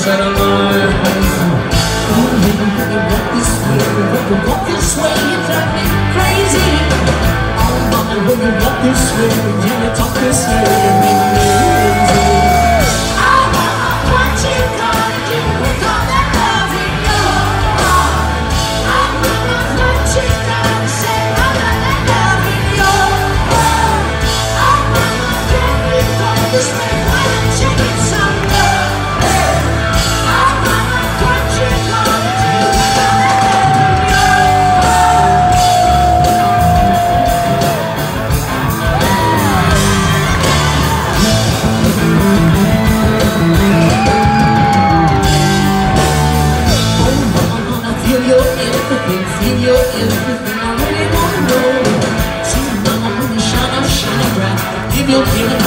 said I'm walk this way, you drive me crazy. Oh mama, when you walk this way, when you talk this way, you make me crazy. Oh mama, what you gonna do with all that love in your heart? Oh mama, what you gonna say about that love in your heart? Oh mama, can you walk this way? Why don't you get some love? Oh mama, what you gonna do with all that love in your heart? Feel your everything, I really wanna know. See mama, when you shine bright. Give your